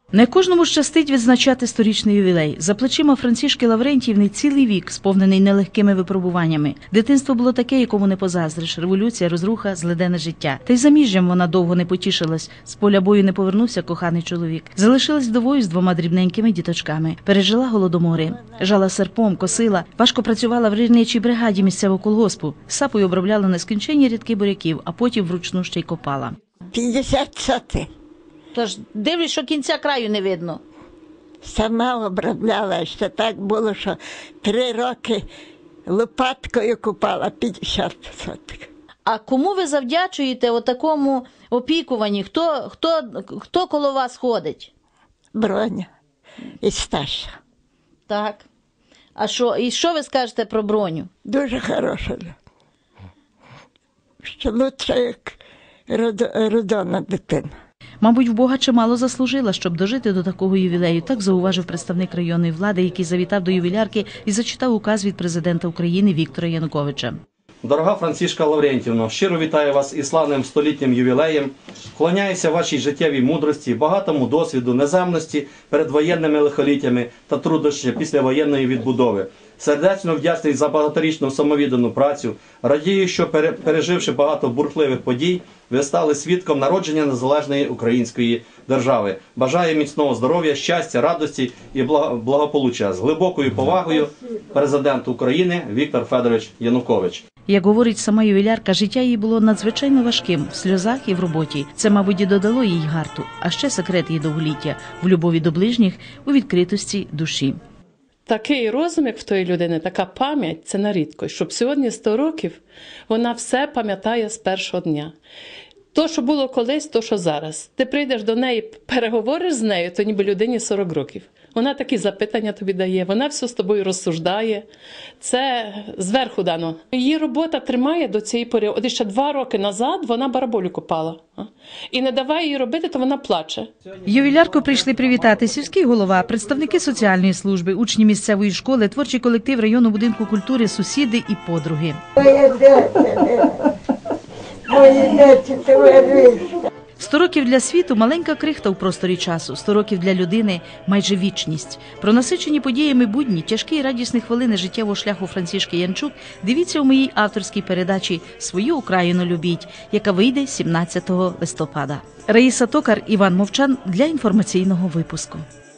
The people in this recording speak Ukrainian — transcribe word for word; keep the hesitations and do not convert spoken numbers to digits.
Не кожному щастить відзначати сторічний ювілей. За плечима Францішки Лаврентіївни цілий вік, сповнений нелегкими випробуваннями. Дитинство було таке, якому не позаздриш. Революція, розруха, злиденне життя. Та й заміжжям вона довго не потішилась. З поля бою не повернувся коханий чоловік. Залишилась вдовою з двома дрібненькими діточками. Пережила голодомори. Жала серпом, косила. Важко працювала в рільничій бригаді місцевого колгоспу. Сапою обробляла нескінченні рядки буряків, а потім вручну ще й копала. п'ятдесят сотих. Тож дивлюсь, що кінця краю не видно. Сама обробляла, ще так було, що три роки лопаткою купала п'ятдесят сотих. А кому ви завдячуєте отакому опікуванні? Хто, хто, хто коло вас ходить? Броня і Сташа. Так. А що, і що ви скажете про Броню? Дуже хороша. Ще лучше, як родона дитина. Мабуть, в Бога чимало заслужила, щоб дожити до такого ювілею, так зауважив представник районної влади, який завітав до ювілярки і зачитав указ від президента України Віктора Януковича. Дорога Францішка Лаврентіївна, щиро вітаю вас із славним столітнім ювілеєм. Вклоняюся вашій життєвій мудрості, багатому досвіду, неземності перед воєнними лихоліттями та труднощі післявоєнної відбудови. Сердечно вдячний за багаторічну самовіддану працю. Радію, що переживши багато бурхливих подій, ви стали свідком народження незалежної української держави. Бажаю міцного здоров'я, щастя, радості і благополуччя. З глибокою повагою президент України Віктор Федорович Янукович. Як говорить сама ювілярка, життя її було надзвичайно важким – в сльозах і в роботі. Це, мабуть, і додало їй гарту. А ще секрет її довголіття – в любові до ближніх, у відкритості душі. Такий розум, як в тої людини, така пам'ять – це на рідкость. Щоб сьогодні сто років, вона все пам'ятає з першого дня. То, що було колись, то, що зараз. Ти прийдеш до неї, переговориш з нею, то ніби людині сорок років. Вона такі запитання тобі дає, вона все з тобою розсуждає. Це зверху дано. Її робота тримає до цієї пори. От ще два роки назад вона бараболю копала. І не давай їй робити, то вона плаче. Ювілярку прийшли привітати сільський голова, представники соціальної служби, учні місцевої школи, творчий колектив районного будинку культури, сусіди і подруги. Сто років для світу – маленька крихта у просторі часу, сто років для людини – майже вічність. Про насичені подіями будні, тяжкі і радісні хвилини життєвого шляху Францішки Янчук дивіться у моїй авторській передачі «Свою Україну любіть», яка вийде сімнадцятого листопада. Раїса Токар, Іван Мовчан для інформаційного випуску.